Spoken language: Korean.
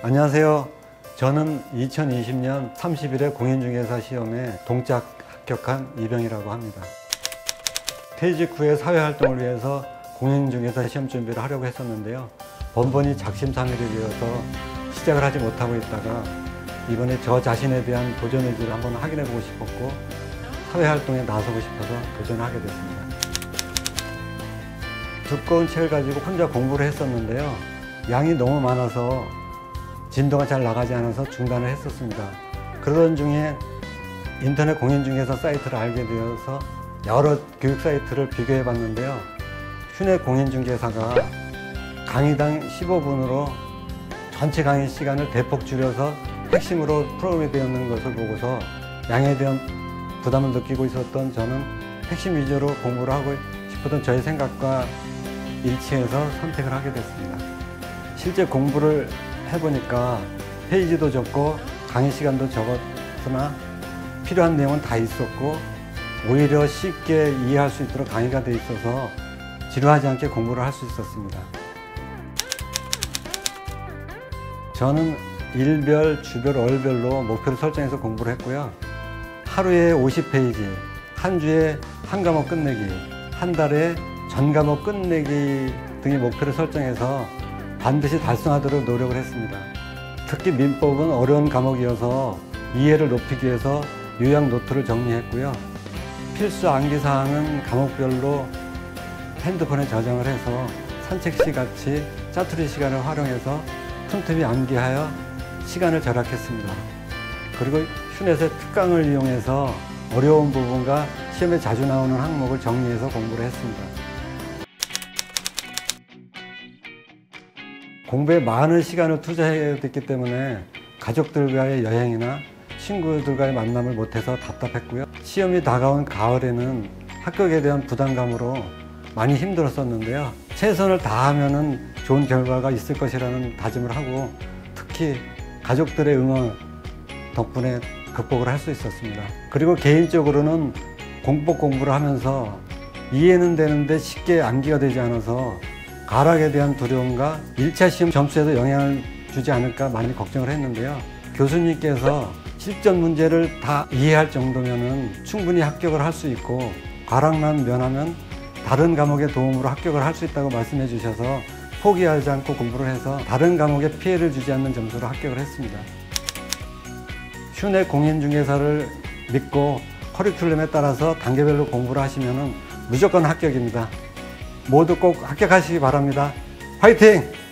안녕하세요. 저는 2020년 30일에 공인중개사 시험에 동작 합격한 이병이라고 합니다. 퇴직 후에 사회활동을 위해서 공인중개사 시험 준비를 하려고 했었는데요. 번번이 작심삼일이 되어서 시작을 하지 못하고 있다가 이번에 저 자신에 대한 도전 의지를 한번 확인해보고 싶었고 사회활동에 나서고 싶어서 도전하게 됐습니다. 두꺼운 책을 가지고 혼자 공부를 했었는데요. 양이 너무 많아서 진도가 잘 나가지 않아서 중단을 했었습니다. 그러던 중에 인터넷 공인중개사 사이트를 알게 되어서 여러 교육 사이트를 비교해 봤는데요. 슈넷 공인중개사가 강의당 15분으로 전체 강의 시간을 대폭 줄여서 핵심으로 프로그램이 되어 있는 것을 보고서 양에 대한 부담을 느끼고 있었던 저는 핵심 위주로 공부를 하고 싶었던 저의 생각과 일치해서 선택을 하게 됐습니다. 실제 공부를 해보니까 페이지도 적고 강의 시간도 적었으나 필요한 내용은 다 있었고 오히려 쉽게 이해할 수 있도록 강의가 되어 있어서 지루하지 않게 공부를 할 수 있었습니다. 저는 일별, 주별, 월별로 목표를 설정해서 공부를 했고요. 하루에 50페이지, 한 주에 한 과목 끝내기, 한 달에 전 과목 끝내기 등의 목표를 설정해서 반드시 달성하도록 노력을 했습니다. 특히 민법은 어려운 과목이어서 이해를 높이기 위해서 요약 노트를 정리했고요. 필수 암기사항은 과목별로 핸드폰에 저장을 해서 산책시 같이 짜투리 시간을 활용해서 틈틈이 암기하여 시간을 절약했습니다. 그리고 슈넷의 특강을 이용해서 어려운 부분과 시험에 자주 나오는 항목을 정리해서 공부를 했습니다. 공부에 많은 시간을 투자해야 됐기 때문에 가족들과의 여행이나 친구들과의 만남을 못해서 답답했고요. 시험이 다가온 가을에는 합격에 대한 부담감으로 많이 힘들었었는데요. 최선을 다하면 좋은 결과가 있을 것이라는 다짐을 하고 특히 가족들의 응원 덕분에 극복을 할 수 있었습니다. 그리고 개인적으로는 공법 공부를 하면서 이해는 되는데 쉽게 암기가 되지 않아서 가락에 대한 두려움과 1차 시험 점수에도 영향을 주지 않을까 많이 걱정을 했는데요. 교수님께서 실전 문제를 다 이해할 정도면 충분히 합격을 할 수 있고 가락만 면하면 다른 과목의 도움으로 합격을 할 수 있다고 말씀해 주셔서 포기하지 않고 공부를 해서 다른 과목에 피해를 주지 않는 점수로 합격을 했습니다. 슈넷 공인중개사를 믿고 커리큘럼에 따라서 단계별로 공부를 하시면 무조건 합격입니다. 모두 꼭 합격하시기 바랍니다. 화이팅!